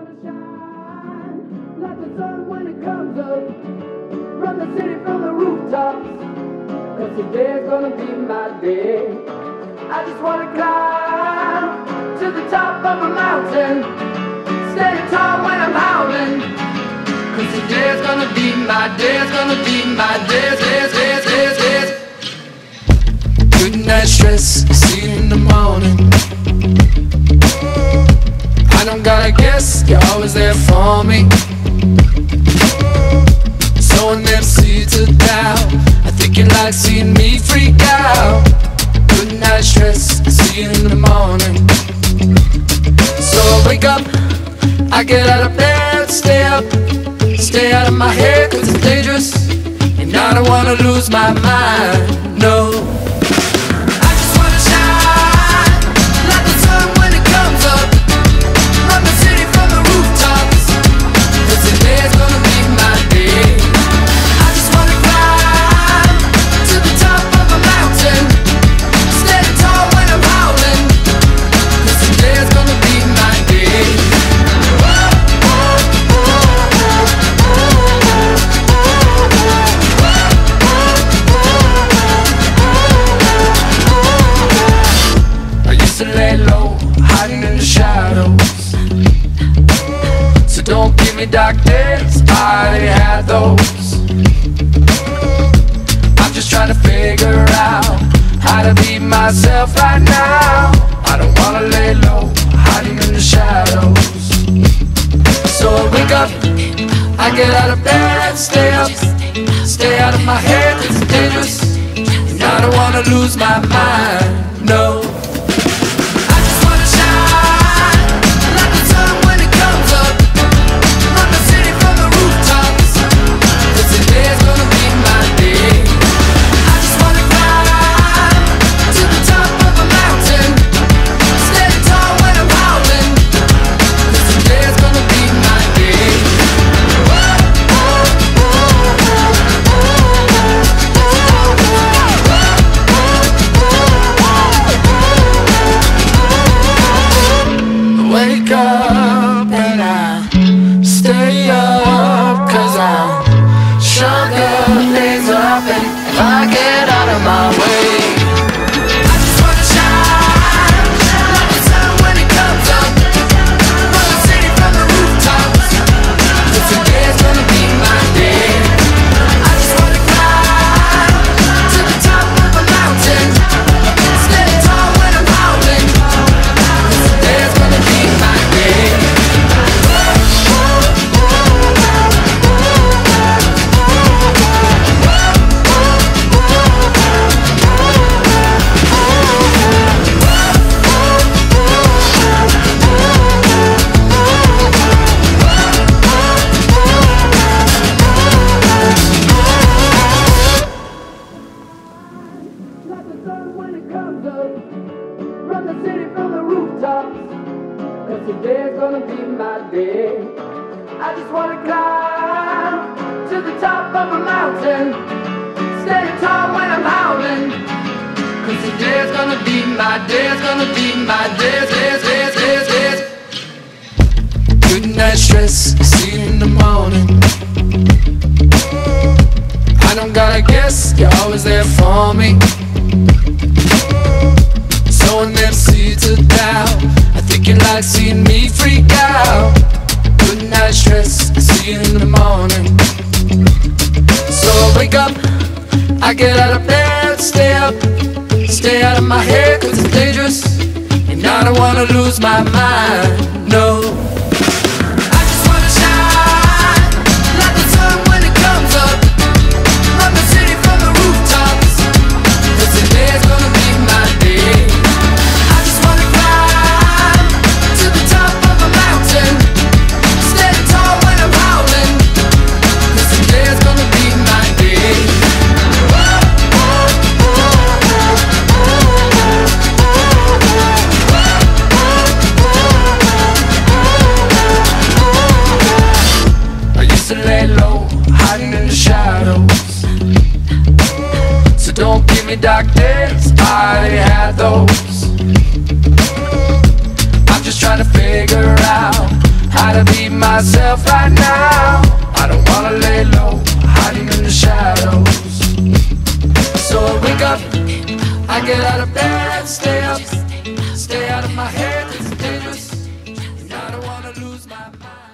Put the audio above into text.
wanna shine like the sun when it comes up. Run the city from the rooftops, 'cause today's gonna be my day. I just wanna climb to the top of a mountain, standing tall when I'm howling, 'cause today's gonna be my day. It's gonna be my day. Good night stress, see you in the morning. I don't gotta guess, you're always there for me. Sowing them seeds of doubt, I think you like seeing me freak out. Good night stress, see you in the morning. So I wake up, I get out of bed, stay up, stay out of my head 'cause it's dangerous, and I don't wanna lose my mind, no. Lay low, hiding in the shadows. So don't give me dark days, I already had those. I'm just trying to figure out how to be myself right now. I don't wanna lay low, hiding in the shadows. So I wake up, I get out of bed, stay up, stay out of my head 'cause it's dangerous, and I don't wanna lose my mind, no. Wake up and I stay up 'cause I'm stronger days up, and if I get out of my way, I just wanna shine like the sun when it comes up. Run the city from the rooftops, 'cause today's gonna be my day. I just wanna climb to the top of a mountain, standing tall when I'm howling, 'cause today's gonna be my day. Like the sun when it comes up. Run the city from the rooftops, 'cause today's gonna be my day. I just wanna climb to the top of a mountain, standing tall when I'm howling, 'cause today's gonna be my day. It's gonna be my day. Good night stress, see you in the morning. I don't gotta guess, you're always there for me. Sowing them seeds of doubt, I think you like seeing me freak out. Good night stress, see you in the morning. So I wake up, I get out of bed, stay up, stay out of my head 'cause it's dangerous, and I don't wanna lose my mind, no. Lay low, hiding in the shadows. So don't give me dark days, I already had those. I'm just trying to figure out how to be myself right now. I don't wanna lay low, hiding in the shadows. So I wake up, I get out of bed, stay up, stay out of my head, it's dangerous, and I don't wanna lose my mind.